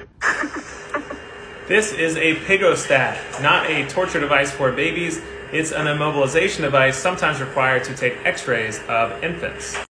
This is a Pigg-O-Stat, not a torture device for babies. It's an immobilization device sometimes required to take x-rays of infants.